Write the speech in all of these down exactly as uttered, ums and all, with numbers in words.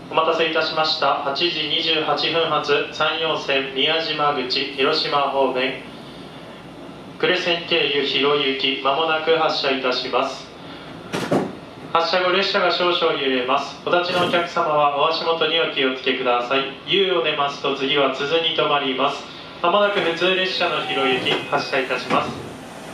お待たせいたしました。はちじにじゅうはっぷん発山陽線宮島口広島方面呉線経由広行き、まもなく発車いたします。発車後列車が少々揺れます。お立ちのお客様はお足元にお気をつけください。 U を出ますと次は津々に停まります。まもなく普通列車の広行き発車いたします。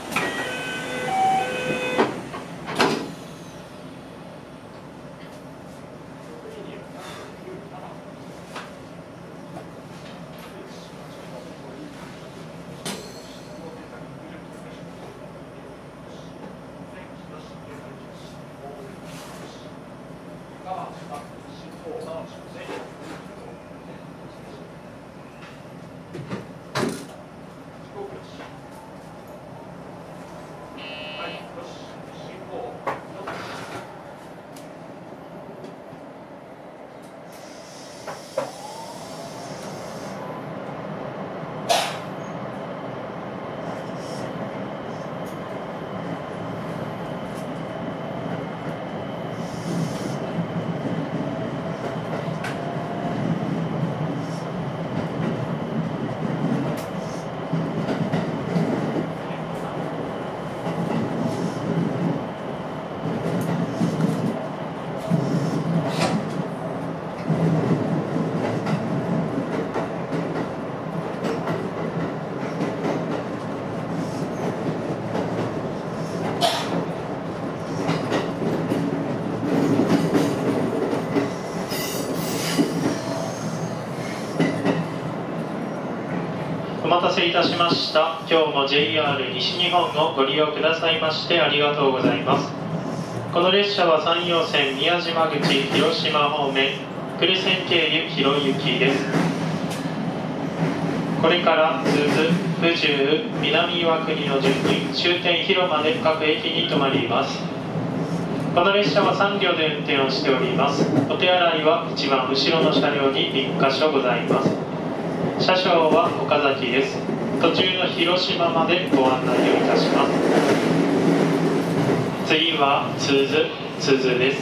お待たせいたしました。今日も ジェイアール 西日本をご利用くださいましてありがとうございます。この列車は山陽線宮島口広島方面呉線経由広行きです。これから津々府中南岩国の順に終点広間で各駅に停まります。この列車はさん両で運転をしております。お手洗いは一番後ろの車両にいっか所ございます。車掌は岡崎です。途中の広島までご案内をいたします。次は津々津々です。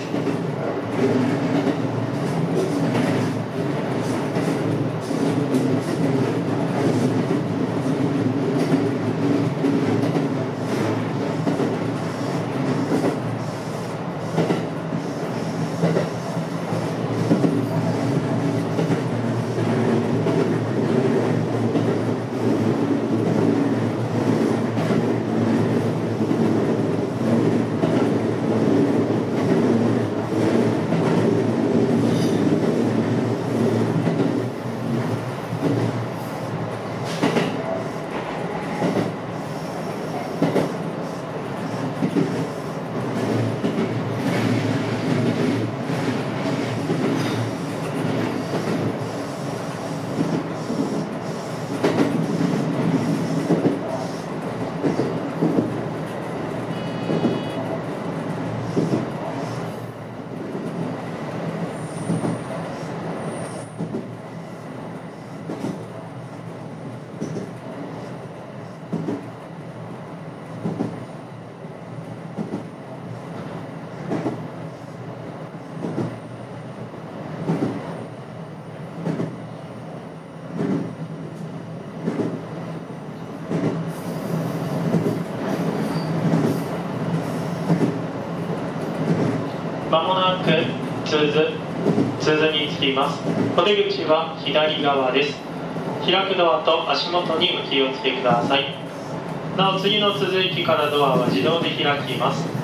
まもなく津々津々に着きます。お出口は左側です。開くドアと足元にお気をつけください。なお次の津々駅からドアは自動で開きます。